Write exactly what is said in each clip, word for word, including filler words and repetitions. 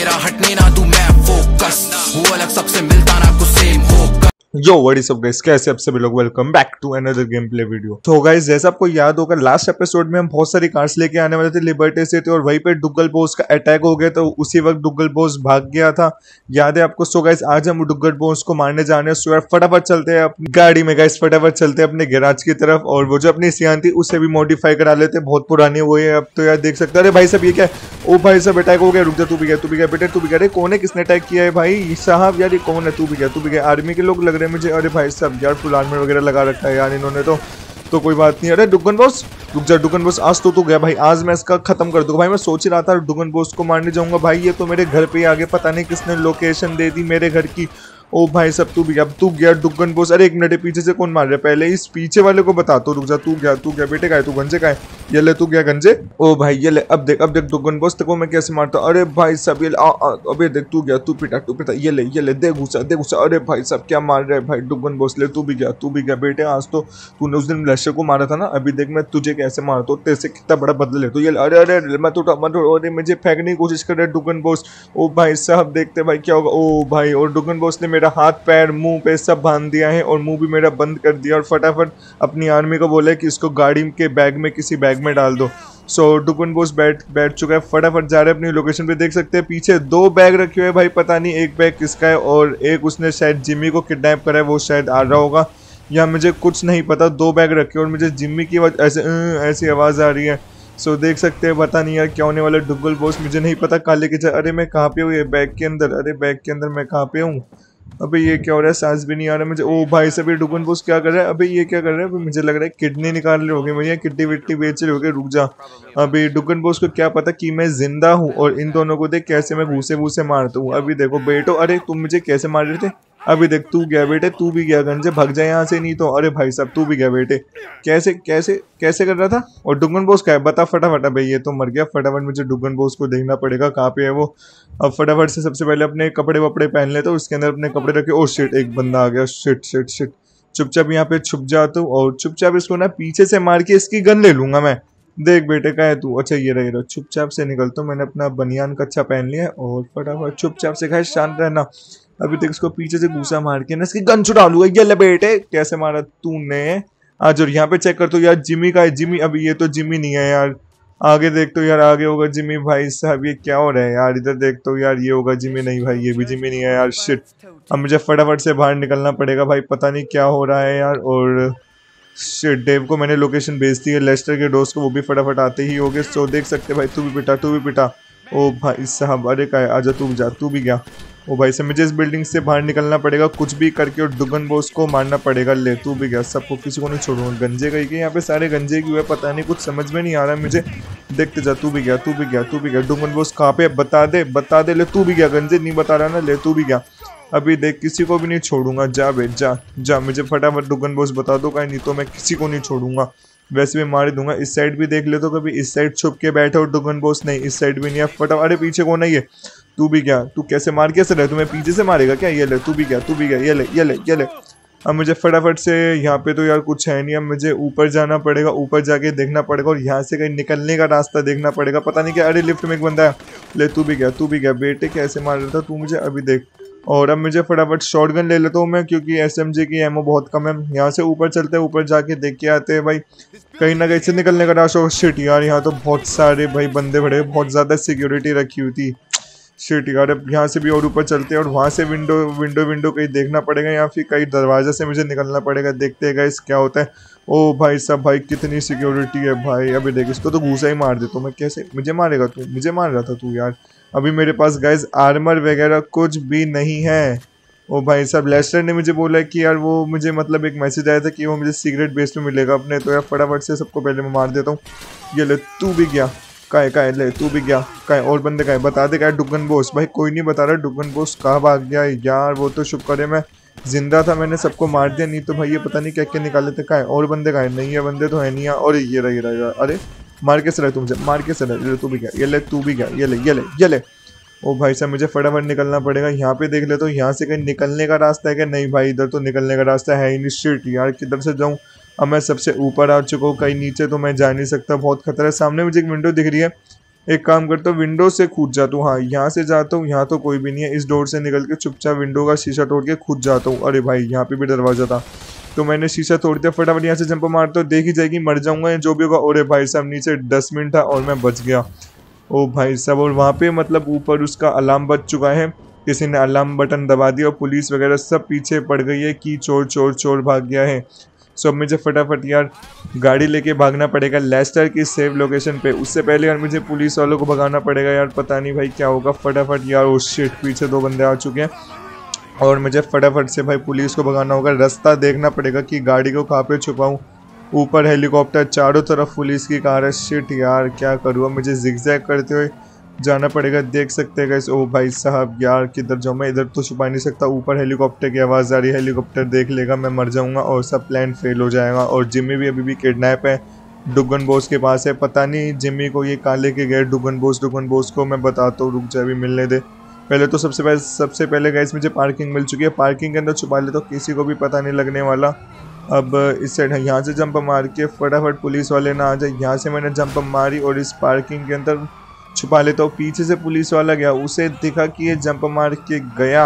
तेरा हटने ना दूं मैं फोकस, वो अलग सबसे मिलता ना कुछ सेम होगा। Yo what is up guys, कैसे आप सभी लोग, welcome back to another gameplay video. तो गाइस जैसा आपको याद होगा लास्ट एपिसोड में हम बहुत सारी कार्स लेके आने वाले थे लिबर्टी से थे और वहीं पे डुग्गल बॉस का अटैक हो गया, तो उसी वक्त डुग्गल बॉस भाग गया था, याद है आपको। सो गाइस आज हम डुग्गल बॉस को मारने जा रहे हैं। सो यार फटाफट चलते हैं अपनी गाड़ी में गाइस, फटाफट चलते हैं अपने गैराज की तरफ और वो जो अपनी सियान थी उसे भी मॉडिफाई करा लेते, बहुत पुरानी वो है अब तो यार, देख सकते हैं। अरे भाई साहब ये क्या है? ओ भाई साहब अटैक हो गया, रुक जा, तू भी गया तू भी गया बेटे तू भी गया। अरे कौन है, किसने अटैक किया है भाई साहब? यार ये कौन है? तू भी गया तू भी गया, आर्मी के लोग लग रहे हैं मुझे। अरे भाई साहब यार फुल आर्मर वगैरह लगा रखा है यार इन्होंने तो तो कोई बात नहीं। अरे डुगन बॉस रुक जा, डुगन बॉस आज तो तू गया भाई, आज मैं इसका खत्म कर दूंगा भाई। मैं सोच ही रहा था डुगन बॉस को मारने जाऊंगा भाई, ये तो मेरे घर पे ही आगे, पता नहीं किसने लोकेशन दे दी मेरे घर की। ओ भाई सब तू भी गया, तू गया डुगन बॉस। अरे एक मिनट, पीछे से कौन मार रहा है? पहले इस पीछे वाले को बता। तो रुक जा, तू गया तू गया बेटे का है तू, गंजे का है? ये ले तू गया गंजे। ओ भाई ये ले, अब देख अब देख डुगन बॉस को मैं कैसे मारता हूँ। अरे भाई सब ये आ, आ, अबे देख तू गया, तू पिटा तू पिटा, ये ले ये ले, दे घुसा दे घुसा। अरे भाई सब क्या मार रहे हैं भाई डुगन बॉस, ले तू भी गया तू भी गया बेटे। आज तो तूने उस दिन लश्कर को मारा था ना, अभी देख मैं तुझे कैसे मारता हूँ, तेरे से कितना बड़ा बदला ले तो ये। अरे अरे मैं तो अरे मुझे फेंकने की कोशिश कर रहा है डुगन बॉस। ओ भाई साहब देखते भाई क्या होगा। ओ भाई और डुगन बॉस ने मेरा हाथ पैर मुंह पे सब बांध दिया है और मुंह भी मेरा बंद कर दिया और फटाफट अपनी आर्मी को बोला कि इसको गाड़ी के बैग में किसी बैग में डाल दो। सो डुगन बॉस बैठ बैठ चुका है, फटाफट जा रहे हैं अपनी लोकेशन पे। देख सकते हैं पीछे दो बैग रखे हुए हैं भाई, पता नहीं एक बैग किसका है और एक उसने शायद जिम्मी को किडनैप करा है, वो शायद आ रहा होगा या मुझे कुछ नहीं पता। दो बैग रखे और मुझे जिम्मी की ऐसे ऐसी आवाज़ आ रही है। सो देख सकते हैं, पता नहीं यार क्या होने वाला डुगल बॉस, मुझे नहीं पता कहाँ लेके जा। अरे मैं कहाँ पे हूँ? ये बैग के अंदर, अरे बैग के अंदर मैं कहाँ पे हूँ? अबे ये क्या हो रहा है? सांस भी नहीं आ रहा मुझे। ओ भाई सब ये डुगन बॉस क्या कर रहा है? अबे ये क्या कर रहा है? अबे मुझे लग रहा है किडनी निकाल रहे होगे मुझे, किडनी विट्टी बेच रहे होगे। रुक जा, अभी डुगन बॉस को क्या पता कि मैं जिंदा हूँ और इन दोनों को देख कैसे मैं घूसे घूसे मारता हूँ। अभी देखो बेटो, अरे तुम मुझे कैसे मार रहे थे? अभी देख तू गया बेटे तू भी गया, गंजे भाग जाए यहाँ से नहीं तो। अरे भाई साहब तू भी गया बेटे, कैसे कैसे कैसे कर रहा था? और डुगन बॉस का है बता फटाफट। भाई ये तो मर गया, फटाफट मुझे डुगन बॉस को देखना पड़ेगा कहाँ पे है वो। अब फटाफट से सबसे पहले अपने कपड़े वपड़े पहन लेते तो उसके अंदर अपने कपड़े रखे। ओ शिट एक बंदा आ गया, शिट शिट शिट। चुपचाप यहाँ पे छुप जाता हूँ और चुपचाप इसको ना पीछे से मार के इसकी गन ले लूंगा मैं। देख बेटे का है तू? अच्छा ये रही रहा, चुपचाप से निकलता हूँ। मैंने अपना बनियान कच्चा पहन लिया और फटाफट चुपचाप से खाए, शांत रहना। अभी तक इसको पीछे से घूसा मार के ना इसकी गन छुड़ा लूंगा। ये ले बेटे, कैसे मारा तूने आज? और यहाँ पे चेक कर तो यार जिमी का है, जिमी। अभी ये तो जिमी नहीं है यार, आगे देख तो यार आगे होगा जिमी। भाई साहब ये क्या हो रहा है यार? इधर देख तो यार ये होगा जिमी, नहीं भाई ये भी जिमी नहीं है यार, शिट। अब मुझे फटाफट से बाहर निकलना पड़ेगा भाई, पता नहीं क्या हो रहा है यार। और शिट डेव को मैंने लोकेशन भेज दी है, लेस्टर के दोस्त को, वो भी फटाफट आते ही होगे। सो देख सकते भाई, तू भी पिटा तू भी पिटा। ओ भाई साहब अरे का है, आजा तू भी जा तू भी गया। ओ भाई साहब मुझे इस बिल्डिंग से बाहर निकलना पड़ेगा कुछ भी करके और डुगन बॉस को मारना पड़ेगा। ले तू भी गया, सबको किसी को नहीं छोड़ूंगा। गंजे गई के यहाँ पे सारे गंजे की हुए, पता नहीं कुछ समझ में नहीं आ रहा है मुझे। देखते जा, तू भी गया तू भी गया तू भी गया। डुगन बॉस कहाँ पे बता दे बता दे। ले तू भी गया, गंजे नहीं बता रहा ना, ले तू भी गया। अभी देख किसी को भी नहीं छोड़ूंगा, जा बे जा जा। मुझे फटाफट डुगन बॉस बता दो कहीं, नहीं तो मैं किसी को नहीं छोड़ूंगा, वैसे भी मार दूंगा। इस साइड भी देख ले तो कभी इस साइड छुप के बैठे और डुगन बॉस नहीं, इस साइड भी नहीं है। फटाफट अरे पीछे कौन है ये? तू भी गया, तू कैसे मार कैसे रहे? तुम्हें पीछे से मारेगा क्या? ये ले तू भी गया तू भी गया, ये ले ये ले ये ले। अब मुझे फटाफट से यहाँ पे तो यार कुछ है नहीं, अब मुझे ऊपर जाना पड़ेगा, ऊपर जाके देखना पड़ेगा और यहाँ से कहीं निकलने का रास्ता देखना पड़ेगा, पता नहीं क्या। अरे लिफ्ट में एक बंदा है, ले तू भी गया तू भी गया बेटे, कैसे मार रहा था तू मुझे? अभी देख। और अब मुझे फटाफट शॉटगन ले लेता हूँ मैं, क्योंकि एसएमजी की एमओ बहुत कम है। यहाँ से ऊपर चलते हैं, ऊपर जाके देख के आते हैं भाई कहीं ना कहीं से निकलने का रास्ता। शिट यार यहाँ तो बहुत सारे भाई बंदे बड़े, बहुत ज़्यादा सिक्योरिटी रखी हुई थी। शिट यार अब यहाँ से भी और ऊपर चलते हैं और वहाँ से विंडो विंडो विंडो कहीं देखना पड़ेगा या फिर कहीं दरवाजे से मुझे निकलना पड़ेगा। देखते हैं गाइस क्या होता है। ओ भाई साहब भाई कितनी सिक्योरिटी है भाई। अभी देख इसको तो घूसा ही मार देता हूँ मैं। कैसे मुझे मारेगा तू? मुझे मार रहा था तू यार। अभी मेरे पास गाइस आर्मर वगैरह कुछ भी नहीं है। ओ भाई साहब लेस्टर ने मुझे बोला कि यार वो मुझे मतलब एक मैसेज आया था कि वो मुझे सीक्रेट बेस में मिलेगा अपने, तो यार फटाफट से सबको पहले मैं मार देता हूँ। ये ले तू भी गया, का है का है, ले तू भी गया, का है और बंदे का है बता दे। का है डुगन बॉस? भाई कोई नहीं बता रहा डुगन बॉस कहाँ भाग गया यार। वो तो शुक्र है मैं जिंदा था, मैंने सबको मार दिया, नहीं तो भाई ये पता नहीं क्या क्या निकाले थे। का है और बंदे का है? नहीं है बंदे तो है नहीं है। और ये रहा ये रहा, अरे मार के सर तुमसे मार के सर। ये तू भी गया, ये ले तू भी गया, ये ले ये ले ये ले। ओ भाई साहब मुझे फटाफट निकलना पड़ेगा। यहाँ पे देख ले तो यहाँ से कहीं निकलने का रास्ता है क्या? नहीं भाई इधर तो निकलने का रास्ता है ही नहीं। शिट यार किधर से जाऊँ? अब मैं सबसे ऊपर आ चुका हूँ, कहीं नीचे तो मैं जा नहीं सकता, बहुत खतरा है। सामने मुझे एक विंडो दिख रही है, एक काम करता हूँ, विंडो से कूद जाता हूँ। हाँ यहाँ से जाता हूँ, यहाँ तो कोई भी नहीं है। इस डोर से निकल के चुपचाप विंडो का शीशा तोड़ के कूद जाता हूँ। अरे भाई यहाँ पे भी दरवाजा था, तो मैंने शीशा तोड़ दिया। फटाफट यहाँ से जंप मारता हूँ, देखी जाएगी मर जाऊंगा जो भी होगा। अरे भाई साहब नीचे डस्टबिन था और मैं बच गया। ओ भाई साहब, और वहाँ पे मतलब ऊपर उसका अलार्म बज चुका है, किसी ने अलार्म बटन दबा दिया और पुलिस वगैरह सब पीछे पड़ गई है कि चोर चोर चोर भाग गया है। सो अब मुझे फटाफट यार गाड़ी लेके भागना पड़ेगा लेस्टर की सेव लोकेशन पे। उससे पहले यार मुझे पुलिस वालों को भगाना पड़ेगा यार, पता नहीं भाई क्या होगा। फटाफट यार, ओ शिट, पीछे दो बंदे आ चुके हैं और मुझे फटाफट से भाई पुलिस को भगाना होगा। रास्ता देखना पड़ेगा कि गाड़ी को कहाँ पे छुपाऊँ। ऊपर हेलीकॉप्टर, चारों तरफ पुलिस की कार है। शिट यार क्या करूँ, मुझे जिगजैग करते हुए जाना पड़ेगा। देख सकते हैं गाइस, ओ भाई साहब यार किधर जाऊँ मैं, इधर तो छुपा नहीं सकता। ऊपर हेलीकॉप्टर की आवाज़ आ रही है, हेलीकॉप्टर देख लेगा, मैं मर जाऊंगा और सब प्लान फेल हो जाएगा। और जिम्मी भी अभी भी किडनैप है, डुगन बॉस के पास है। पता नहीं जिम्मी को ये कहाँ लेके गए। डुगन बॉस डुगन बॉस को मैं बताता हूँ, रुक जा अभी मिलने दे। पहले तो सबसे पहले सबसे पहले गाइस मुझे पार्किंग मिल चुकी है, पार्किंग के अंदर छुपा ले तो किसी को भी पता नहीं लगने वाला। अब इस साइड यहाँ से जंप मार के फटाफट पुलिस वाले ना आ जाए। यहाँ से मैंने जंप मारी और इस पार्किंग के अंदर छुपा लेता हूँ। पीछे से पुलिस वाला गया, उसे दिखा कि ये जंप मार के गया,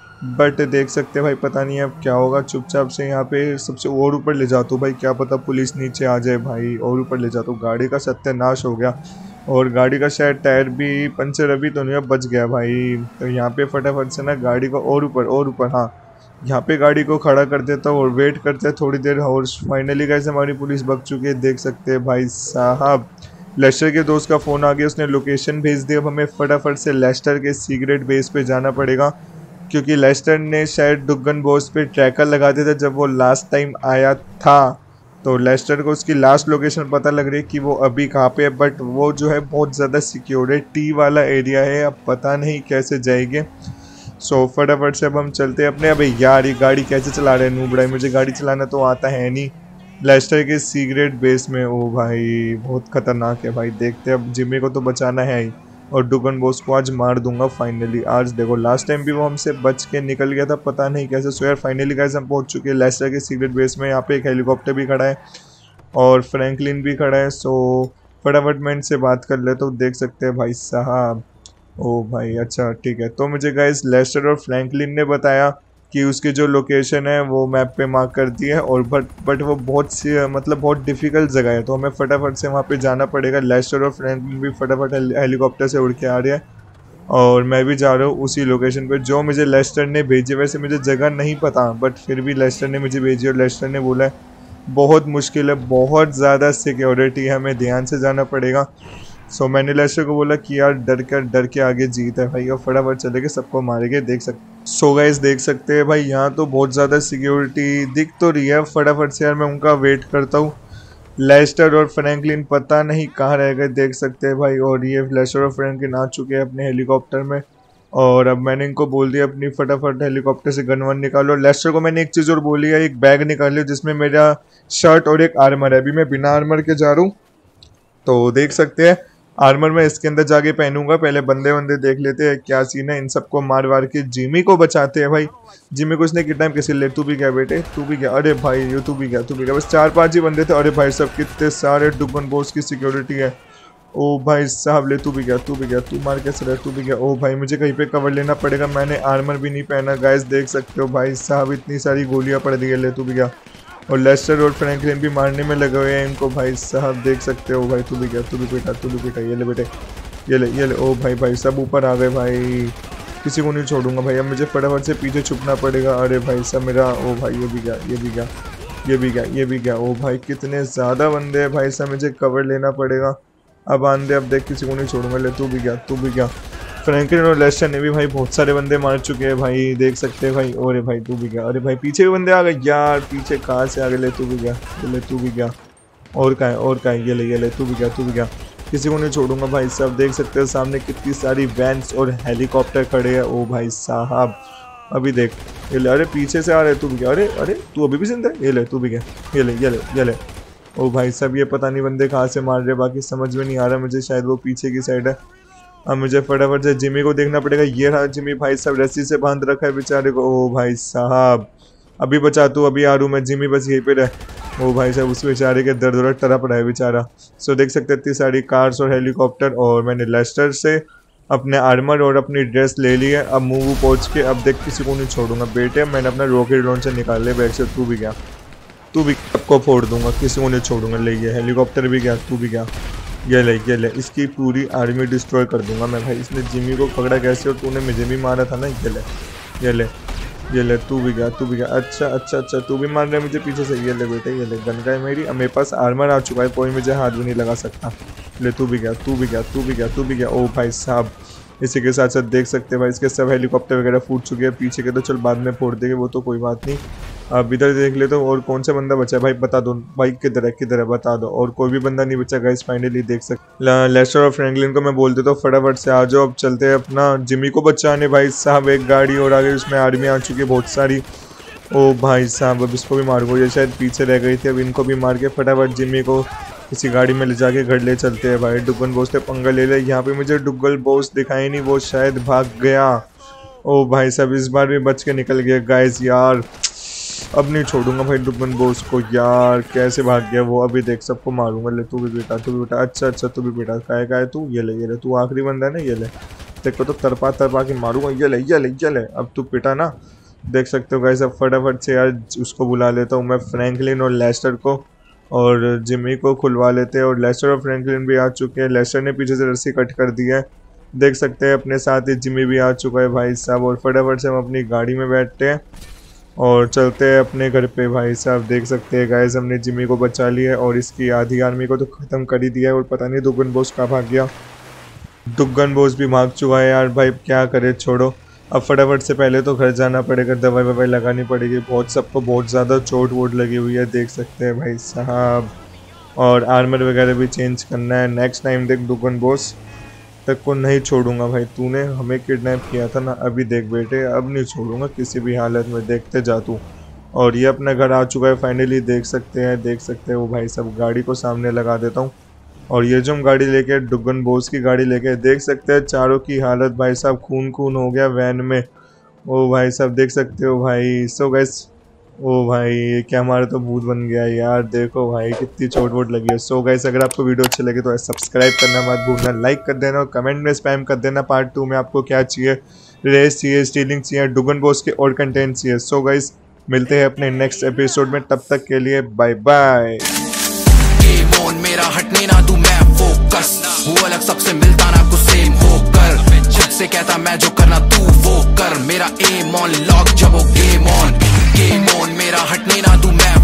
बट देख सकते भाई पता नहीं अब क्या होगा। चुपचाप से यहाँ पे सबसे और ऊपर ले जाता हूँ भाई, क्या पता पुलिस नीचे आ जाए भाई। और ऊपर ले जाता हूँ, गाड़ी का सत्यानाश हो गया और गाड़ी का शायद टायर भी पंचर अभी तो नहीं, बच गया भाई। तो यहाँ पे फटाफट से ना गाड़ी को और ऊपर और ऊपर, हाँ यहाँ पे गाड़ी को खड़ा कर देता हूँ और वेट करते हैं थोड़ी देर। और फाइनली गाइस हमारी पुलिस भग चुकी है, देख सकते हैं भाई साहब। लेस्टर के दोस्त का फ़ोन आ गया, उसने लोकेशन भेज दी। अब हमें फटाफट से लेस्टर के सीक्रेट बेस पे जाना पड़ेगा, क्योंकि लेस्टर ने शायद डुगन बॉस पे ट्रैकर लगा दिया था जब वो लास्ट टाइम आया था। तो लेस्टर को उसकी लास्ट लोकेशन पता लग रही है कि वो अभी कहाँ पे है, बट वो जो है बहुत ज़्यादा सिक्योरिटी वाला एरिया है, अब पता नहीं कैसे जाएंगे। सो फटाफट से अब हम चलते हैं अपने। अबे यार ये गाड़ी कैसे चला रहे हैं नूबड़ा, मुझे गाड़ी चलाना तो आता है नहीं। लेस्टर के सीक्रेट बेस में, ओ भाई बहुत खतरनाक है भाई। देखते हैं, अब जिम्मी को तो बचाना है ही और डुगन बॉस को आज मार दूंगा फाइनली। आज देखो लास्ट टाइम भी वो हमसे बच के निकल गया था, पता नहीं कैसे। सो यार फाइनली गाइस हम पहुंच चुके हैं लेस्टर के सीक्रेट बेस में। यहाँ पे एक हेलीकॉप्टर भी खड़ा है और फ्रैंकलिन भी खड़ा है। सो फटाफट मैं इनसे बात कर लेता हूँ। देख सकते हैं भाई साहब, ओ भाई अच्छा ठीक है। तो मुझे गाइस लेस्टर और फ्रैंकलिन ने बताया कि उसकी जो लोकेशन है वो मैप पे मार्क कर दी है, और बट बट वो बहुत सी मतलब बहुत डिफ़िकल्ट जगह है, तो हमें फटाफट से वहाँ पे जाना पड़ेगा। लेस्टर और फ्रैंकलिन भी फटाफट हेलीकॉप्टर से उड़ के आ रहे हैं और मैं भी जा रहा हूँ उसी लोकेशन पे जो मुझे लेस्टर ने भेजी। वैसे मुझे जगह नहीं पता, बट फिर भी लेस्टर ने मुझे भेजी और लेस्टर ने बोला है बहुत मुश्किल है, बहुत ज़्यादा सिक्योरिटी है, हमें ध्यान से जाना पड़ेगा। सो so, मैंने लेस्टर को बोला कि यार डर कर डर के आगे जीत है भाई, और फटाफट चले गए, सबको मारेंगे। देख सकते सो गाइस देख सकते हैं भाई यहाँ तो बहुत ज़्यादा सिक्योरिटी दिख तो रही है। फटाफट से यार मैं उनका वेट करता हूँ। लेस्टर और फ्रैंकलिन पता नहीं कहाँ रह गए, देख सकते हैं भाई। और ये लेस्टर और फ्रैंकलिन आ चुके हैं अपने हेलीकॉप्टर में, और अब मैंने इनको बोल दिया अपनी फटाफट हेलीकॉप्टर से गन वन निकालो। लेस्टर को मैंने एक चीज़ और बोली है, एक बैग निकाल लिया जिसमें मेरा शर्ट और एक आर्मर है। अभी मैं बिना आर्मर के जा रहा हूँ, तो देख सकते हैं आर्मर में इसके अंदर जाके पहनूंगा। पहले बंदे बंदे देख लेते हैं क्या सीन है, इन सबको मार वार के जिमी को बचाते हैं भाई। जिमी को इसने किडनैप किसी ले, तू भी गया बेटे, तू भी गया। अरे भाई ये तू भी गया तू भी गया बस चार पांच ही बंदे थे। अरे भाई सब कितने सारे डुगन बॉस की सिक्योरिटी है। ओ भाई साहब ले, तू भी गया तू भी गया तू मार कैसे रहा, तू भी गया। ओ भाई मुझे कहीं पे कवर लेना पड़ेगा, मैंने आर्मर भी नहीं पहना। गाइस देख सकते हो भाई साहब इतनी सारी गोलियां पड़ दी है। ले तू भी गया, और लेस्टर और फ्रैंकलिन भी मारने में लगे हुए हैं इनको भाई साहब, देख सकते हो भाई। तू भी गया तू भी बेटा तू भी बेटा, ये ले बेटे ये ले ये ले। ओ भाई भाई सब ऊपर आ गए भाई, किसी को नहीं छोड़ूंगा भाई। अब मुझे फटाफट से पीछे छुपना पड़ेगा। अरे भाई सब मेरा, ओ भाई ये भी गया ये भी गया ये भी गया ये भी गया। ओ भाई कितने ज़्यादा बंदे हैं भाई साहब, मुझे कवर लेना पड़ेगा। अब आंदे, अब देख किसी को नहीं छोड़ूंगा। ले तू भी गया तू भी गया। फ्रैंकलिन और लेस्टर ने भी भाई बहुत सारे बंदे मार चुके हैं भाई, देख सकते हैं भाई। अरे भाई तू भी गया। अरे भाई पीछे भी बंदे आ गए यार, पीछे कहाँ से आ गए। ले तू भी गया ले तू भी गया। और कहाँ है और कहाँ है, ये ले ये ले तू भी गया तू भी गया। किसी को नहीं छोड़ूंगा भाई साहब। देख सकते हैं सामने कितनी सारी वैन्स और हेलीकॉप्टर खड़े हैं। ओ भाई साहब अभी देख ये ले, अरे पीछे से आ रहे, तू भी गया। अरे अरे तू अभी भी जिंदा है, ये ले तू भी गया ये ले ये ले ये ले। ओ भाई साहब ये पता नहीं बंदे कहाँ से मार रहे, बाकी समझ में नहीं आ रहा मुझे, शायद वो पीछे की साइड है। अब मुझे फटाफट से जिमी को देखना पड़ेगा। ये रहा जिमी भाई साहब, रस्सी से बांध रखा है बेचारे को। ओ भाई साहब अभी बचा तू, अभी आ रू मैं। जिमी बस यहीं पे रह ओ भाई साहब उस बेचारे के दर्द दर्द टरा पड़ा है बेचारा। सो देख सकते हैं इतनी सारी कार्स और हेलीकॉप्टर, और मैंने लेस्टर से अपने आर्मर और अपनी ड्रेस ले ली है। अब मूव पहुंच के अब देख किसी को नहीं छोड़ूंगा बेटे। मैंने अपना रॉकेट लॉन्चर निकाल लिया बैग से। तू भी गया, तू भी सबको फोड़ दूंगा, किसी को नहीं छोड़ूंगा। ले ये हेलीकॉप्टर भी गया, तू भी गया। ये ले ये ले इसकी पूरी आर्मी डिस्ट्रॉय कर दूंगा मैं भाई। इसने जिमी को पकड़ा कैसे, और तूने मुझे भी मारा था ना। ये ले ये ले ये ले तू भी गया, तू भी गया। अच्छा अच्छा अच्छा तू भी मार रहा है मुझे पीछे से। ये ले बेटे ये ले गन का है मेरी। अब मेरे पास आर्मर आ चुका है, कोई मुझे हाथ भी नहीं लगा सकता। ले तू भी गया, तू भी गया, तू भी गया, तू भी गया। ओ भाई साहब इसी के साथ साथ देख सकते हैं भाई इसके सब हेलीकॉप्टर वगैरह फूट चुके हैं। पीछे के तो चल बाद में फोड़ देंगे, वो तो कोई बात नहीं। अब इधर देख ले तो और कौन सा बंदा बचा है भाई, बता दो भाई किधर है किधर है बता दो। और कोई भी बंदा नहीं बचा गाइस, फाइनली देख सकते। लेस्टर और फ्रैंकलिन को मैं बोल देता हूँ फटाफट से आ जाओ। अब चलते हैं अपना जिमी को बचाने भाई साहब। एक गाड़ी और आ गई, उसमें आर्मी आ चुकी है बहुत सारी। ओ भाई साहब अब इसको भी मार गो, ये शायद पीछे रह गई थी। अब इनको भी मार के फटाफट जिमी को किसी गाड़ी में ले जाके घर ले चलते हैं भाई। डुगन बॉस ने पंगा ले लिया। यहाँ पे मुझे डुगल बॉस दिखाई नहीं, वो शायद भाग गया। ओ भाई साहब इस बार भी बच के निकल गया गाइस यार। अब नहीं छोड़ूंगा भाई डुगन बॉस को यार, कैसे भाग गया वो। अभी देख सबको मारूंगा। ले तू भी बेटा, तू भी बेटा। अच्छा अच्छा तू भी बेटा, काय काय तू। ये ले ये ले तू आखिरी बंदा है ना। ये ले देखो तो तरपा तरपा के मारूंगा। ये ले ये ले ये ले अब तू पिटा ना। देख सकते हो गाइस अब फटाफट से यार उसको बुला लेता हूँ मैं, फ्रैंकलिन और लेस्टर को, और जिमी को खुलवा लेते हैं। और लेस्टर और फ्रैंकलिन भी आ चुके हैं। लेस्टर ने पीछे से रस्सी कट कर दी है, देख सकते हैं। अपने साथ ही जिमी भी आ चुका है भाई साहब। और फटाफट से हम अपनी गाड़ी में बैठते हैं और चलते हैं अपने घर पे भाई साहब। देख सकते हैं गाइस हमने जिमी को बचा लिया है और इसकी आधी आर्मी को तो ख़त्म कर ही दिया है। और पता नहीं डुगन बॉस कहाँ भाग गया। डुगन बॉस भी भाग चुका है यार भाई, क्या करे छोड़ो। अब फटाफट से पहले तो घर जाना पड़ेगा, दवाई ववाई लगानी पड़ेगी। बहुत सबको बहुत ज़्यादा चोट वोट लगी हुई है देख सकते हैं भाई साहब। और आर्मर वगैरह भी चेंज करना है। नेक्स्ट टाइम देख डुगन बॉस तक को नहीं छोड़ूंगा भाई। तूने हमें किडनैप किया था ना, अभी देख बेटे अब नहीं छोड़ूंगा किसी भी हालत में, देखते जा तू। और ये अपना घर आ चुका है फाइनली, देख सकते हैं देख सकते हैं वो भाई साहब। गाड़ी को सामने लगा देता हूँ और ये जो हम गाड़ी लेके डुगन बॉस की गाड़ी लेके, देख सकते हैं चारों की हालत भाई साहब खून खून हो गया वैन में। ओ भाई साहब देख सकते हो भाई। सो गाइस ओ भाई ये क्या हमारा तो भूत बन गया यार, देखो भाई कितनी चोट वोट लगी है। सो गाइस अगर आपको वीडियो अच्छी लगे तो सब्सक्राइब करना मत भूलना, लाइक कर देना और कमेंट में स्पैम कर देना पार्ट टू में आपको क्या चाहिए, रेस चाहिए, स्टीलिंग चाहिए, डुगन बॉस के और कंटेंट चाहिए। सो गाइस मिलते हैं अपने नेक्स्ट एपिसोड में, तब तक के लिए बाय बाय। मेरा हटने ना तू मैं फोकस, वो अलग सबसे मिलता ना कुछ सेम होकर। खुद से कहता मैं जो करना तू वो कर, मेरा एम ऑन लॉक जब वो गेम ऑन गेम ऑन। मेरा हटने ना तू मैं